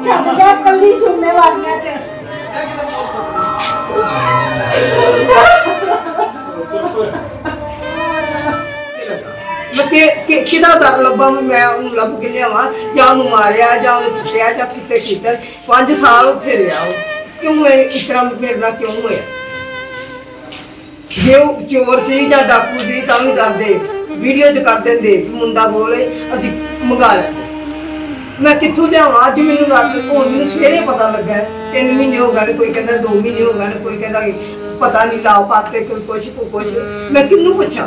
कल्ली जिम्मेवारियां च किदा डर लब्भा मैं लभ के लियावा जां मारिया जां कुटिया जां किते कीता 5 साल उत्थे रहा क्यों इस तरह मेरे नाल क्यों होया जे चोर सी जां डाकू सी तां भी दस दे वीडियो च कर देंदे मुंडा बोले असीं मंगा लैंदे मैं कित्थों लियावा अज मैनूं रात हुण मैनूं सवेरे पता लगा 3 महीने हो गए कोई कहंदा 2 महीने हो गए कोई कहंदा पता नहीं लाओ पाते कोई कुछ मैं किन्नू पुछां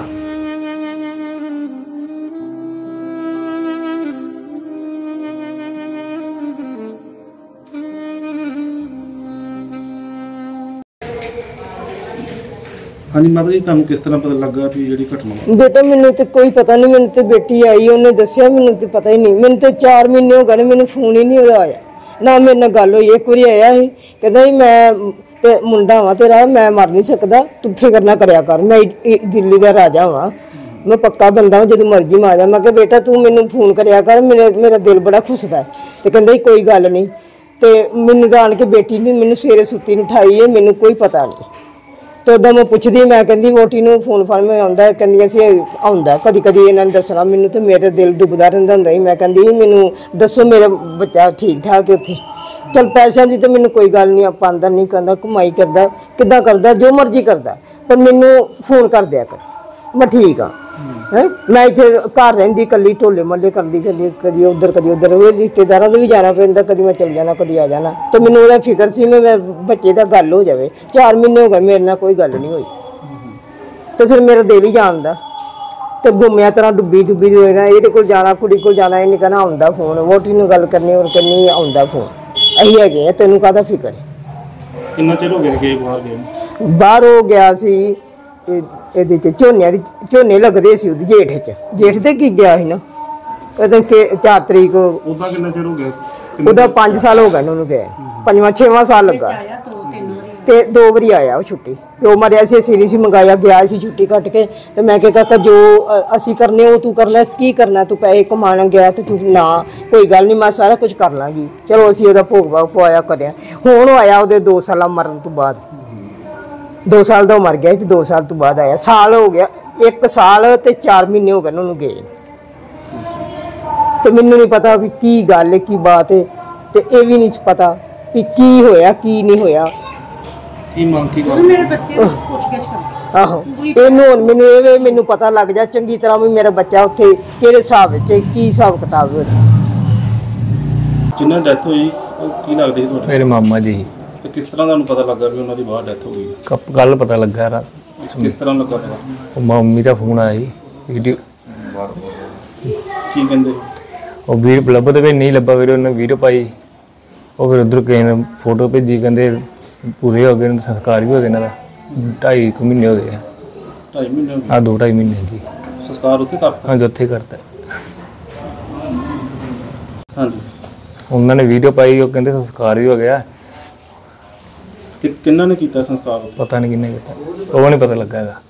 हाँ जी माता जी तुहानूं किस तरह पता लगा भी जिहड़ी घटना बेटा मैनूं तो कोई पता नहीं मैनूं तो बेटी आई उन्हें दस्सिया मैनूं तो पता ही नहीं मैनूं तो 4 महीने हो गए मैनूं फोन ही नहीं उहदा आया ना मेरे नाल गल होई एक बारी आया ही कहंदा मैं ते मुंडा वां तेरा मैं मर नहीं सकदा तू फिकर ना करया कर मैं दिल्ली दा राजा वां मैं पक्का बंदा हूं जदों मर्जी मैं आ जा मैं कहा बेटा तू मैनूं फोन करया कर मेरा दिल बड़ा खुसदा है ते कहंदा कोई गल नहीं ते मैनूं तां आण के बेटी ने मैनूं सवेरे सुत्ती नूं उठाई है मैनूं कोई पता नहीं तो उदा मैं पुछदी मैं कहंदी वोटी नूं फोन फान में आउंदा कहंदियां सी आउंदा कदी कदी इन्हां ने दसना मैनूं ते मेरा दिल डुबदा रहिंदा हुंदा ही मैं कहंदी मैनूं दसो मेरा बच्चा ठीक ठाक है उत्थे चल पैसों की तो मैनूं कोई गल नहीं पांदा नहीं कहंदा कमाई करदा किद्दां करदा जो मर्जी करदा पर मैनूं फोन कर दिया कर मैं ठीक हाँ है मैं इत्थे घर रहिंदी कल्ली ढोले मल्ले करदी कदी उधर रिश्तेदारां दे भी जाना पैंदा कदी मैं चल जाना कदी आ जाना तो मैनूं ओहदा फिकर सी मैं बच्चे दा गल हो जावे 4 महीने हो गए मेरे नाल कोई गल नहीं हुई तो फिर मेरा दिल ही जानदा तो गुम्मिया तरह डुब्बी होना ये कोल जाना कुड़ी कोल जाना इन्हें कहना आउंदा फोन वोटी नूं गल करनी और कहनी आउंदा फोन अही है तेनों काहदा फिकर है कितना चिर हो गया कि बाहर हो गया सी झोने लगते सी जेठ ते की गया ना 4 तरीक 5 साल हो गए उन्होंने गए 5वां-6वां साल लगा ते 2 बारी आया वो छुट्टी प्यो मरिया से सीरीज मंगाया गया सी छुट्टी कट के तो मैं क्या जो असी करने वो तू करना की करना तू पैसे कमाना गया तो तू ना कोई गल नहीं मैं सारा कुछ कर लाँगी चलो असी ओहदा भोग भाग पवाया करिया हुण आया वो 2 साल मरन तो बाद 2 साल का मर गया 2 साल तो बाद आया साल हो गया 1 साल ते 4 महीने हो गए उन्होंने गए तो मैनूं नहीं पता भी की गल है की बात है तो ये भी नहीं पता भी की होया की नहीं होया आहो मैनूं पता लग जा चंगी तरह भी मेरा बच्चा उत्थे किहड़े हिसाब की हिसाब किताब है जिन्हां डेथ होई की लगदे सी तुहाडे मेरे मामा जी किस तरह तुहानूं पता लगा भी उन्हां दी बाहर डेथ हो गई कल पता लगा रात किस तरह लगा पता मम्मी का फोन आया जी वीडियो की कहंदे वो वीडियो लभदे भी नहीं लभा फिर उन्हें वीडियो पाई वो फिर उधर किसी ने फोटो भेजी कहते पूरे हो गए संस्कार भी हो गए इन्हों 2.5 महीने हो गए 2.5 महीने हाँ 2-2.5 महीने जी संस्कार उत्थे करता हाँ जी उत्थे करता हाँ जी उन्होंने वीडियो पाई वो कहते संस्कार भी हो गया किन्ना ने कीता संस्कार पता नहीं किन्ने कीता वो नहीं पता लगा है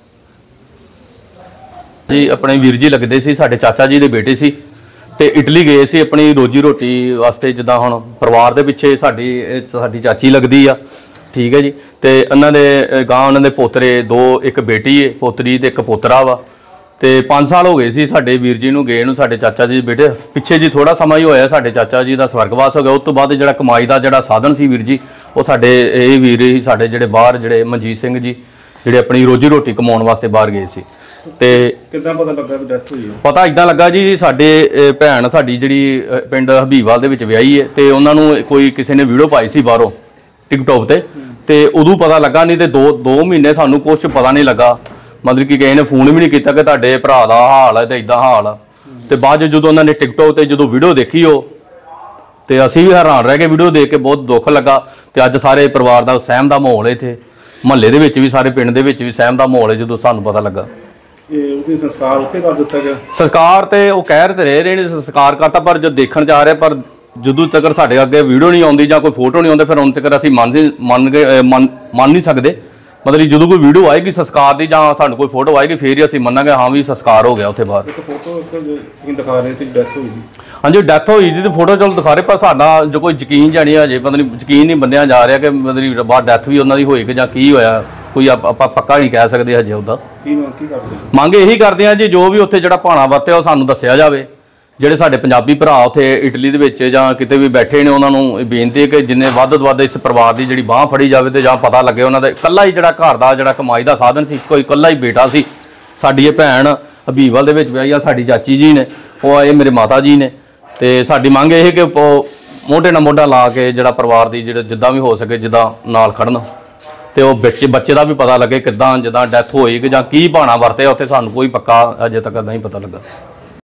जी अपने वीर जी लगते सी साडे चाचा जी दे बेटे सी ते इटली गए सी अपनी रोजी रोटी वास्ते जिद्दां हुण परिवार दे पिछे साडी चाची लगदी आ ठीक है जी ते इन्हां दे गां उन्हां दे पोतरे 2 एक बेटी है पोतरी ते एक पोतरा वा ते 5 साल हो गए सी साडे वीर जी नूं गए नूं साडे चाचा जी बेटे पिछे जी थोड़ा समा ही होया साडे चाचा जी दा स्वर्गवास हो गया उस तो बाद जिहड़ा कमाई दा जिहड़ा साधन सी वीर जी वो साडे ये वीर ही साडे जिहड़े बाहर जिहड़े मनजीत सिंह जी जिहड़े अपनी रोजी रोटी कमाउण वास्ते बाहर गए सी ते किद्दां पता लगा भी डेथ होई पता इदां लगा जी साडे भैन साडी जिहड़ी पिंड हबीबवाल दे विच विआही है ते उन्हां नूं कोई किसी ने वीडियो पाई सी बाहरों टिकटॉक ते उदों पता लगा नहीं ते 2 महीने सानूं कुछ पता नहीं लगा मतलब कि किसी ने फोन भी नहीं किया कि तुहाडे भरा दा हाल है तो इदां हाल आ ते बाद जो उन्होंने टिकटॉक ते जो वीडियो देखी हो तो असीं भी हैरान रह गए वीडियो देख के बहुत दुख लगा तो अज सारे परिवार का सहम का माहौल है इत्थे महल्ले दे विच भी सारे पिंड दे विच भी सहम का माहौल है जो सानूं पता लगा संस्कार उत्थे कर दिता गया संस्कार तो वो कह रहे ने संस्कार करता पर जो देखण जा रहे पर ਜਦੋਂ तक साढ़े अगे वीडियो नहीं आती ਜਾਂ कोई फोटो नहीं आते फिर उन तक असीं मन नहीं सकते मतलब जो कोई वीडियो आएगी संस्कार की ਜਾਂ ਸਾਨੂੰ कोई फोटो आएगी फिर ही असीं मनांगे हाँ भी संस्कार हो गया उत्थे बाहर फोटो दिखा रहे सी डेथ हुई ਹਾਂਜੀ ਡੈਥ ਹੋਈ ਦੀ ਤੇ ਫੋਟੋ ਚਲ ਦਿਖਾ ਰਹੇ, ਪਰ ਸਾਡਾ ਜੋ ਕੋਈ ਯਕੀਨ ਜਾਣੀ ਹਜੇ ਪਤਾ ਨਹੀਂ ਯਕੀਨ ਨਹੀਂ ਬੰਦਿਆਂ ਜਾ ਰਿਹਾ ਕਿ ਮਤਲਬ ਬਾਅਦ ਡੈਥ ਵੀ ਉਹਨਾਂ ਦੀ ਹੋਈ ਕਿ ਜਾਂ ਕੀ ਹੋਇਆ, ਕੋਈ ਆਪਾਂ ਪੱਕਾ ਨਹੀਂ ਕਹਿ ਸਕਦੇ ਹਜੇ ਉਹਦਾ। ਕੀ ਕਰਦੇ ਮੰਗ ਇਹੀ ਕਰਦੇ ਆ ਜੀ ਜੋ ਵੀ ਉੱਥੇ ਜਿਹੜਾ ਭਾਣਾ ਵਰਤਿਆ ਉਹ ਸਾਨੂੰ ਦੱਸਿਆ ਜਾਵੇ। ਜਿਹੜੇ ਸਾਡੇ ਪੰਜਾਬੀ ਭਰਾ ਉੱਥੇ ਇਟਲੀ ਦੇ ਵਿੱਚ ਜਾਂ ਕਿਤੇ ਵੀ ਬੈਠੇ ਨੇ ਉਹਨਾਂ ਨੂੰ ਬੇਨਤੀ ਹੈ ਕਿ ਜਿੰਨੇ ਵੱਧ ਤੋਂ ਵੱਧ ਇਸ ਪਰਿਵਾਰ ਦੀ ਜਿਹੜੀ ਬਾਂਹ ਫੜੀ ਜਾਵੇ ਤੇ ਜਾਂ ਪਤਾ ਲੱਗੇ ਉਹਨਾਂ ਦਾ ਇਕੱਲਾ ਹੀ ਜਿਹੜਾ ਘਰ ਦਾ ਜਿਹੜਾ ਕਮਾਈ ਦਾ ਸਾਧਨ ਸੀ, ਕੋਈ ਇਕੱਲਾ ਹੀ ਬੇਟਾ ਸੀ। ਸਾਡੀ ਇਹ ਭੈਣ ਹਬੀਬਵਾਲ ਦੇ ਵਿੱਚ ਵਿਆਹੀ ਆ, ਸਾਡੀ ਚਾਚੀ ਜੀ ਨੇ, ਉਹ ਆਏ ਮੇਰੇ ਮਾਤਾ ਜੀ ਨੇ, ਤੇ ਸਾਡੀ ਮੰਗ ਇਹ ਕਿ ਮੋਢੇ ਨਾਲ ਮੋਢਾ ਲਾ ਕੇ ਜਿਹੜਾ ਪਰਿਵਾਰ ਦੀ ਜਿਹੜਾ ਜਿੱਦਾਂ ਵੀ ਹੋ ਸਕੇ ਜਿੱਦਾਂ ਨਾਲ ਖੜਨ, ਤੇ ਉਹ ਬੱਚੇ ਦਾ ਵੀ ਪਤਾ ਲੱਗੇ ਕਿੱਦਾਂ ਜਿੱਦਾਂ ਡੈਥ ਹੋਈ ਕਿ ਜਾਂ ਕੀ ਭਾਣਾ ਵਰਤਿਆ ਉੱਥੇ, ਸਾਨੂੰ ਕੋਈ ਪੱਕਾ ਅਜੇ ਤੱਕ ਨਹੀਂ ਪਤਾ ਲੱਗਾ।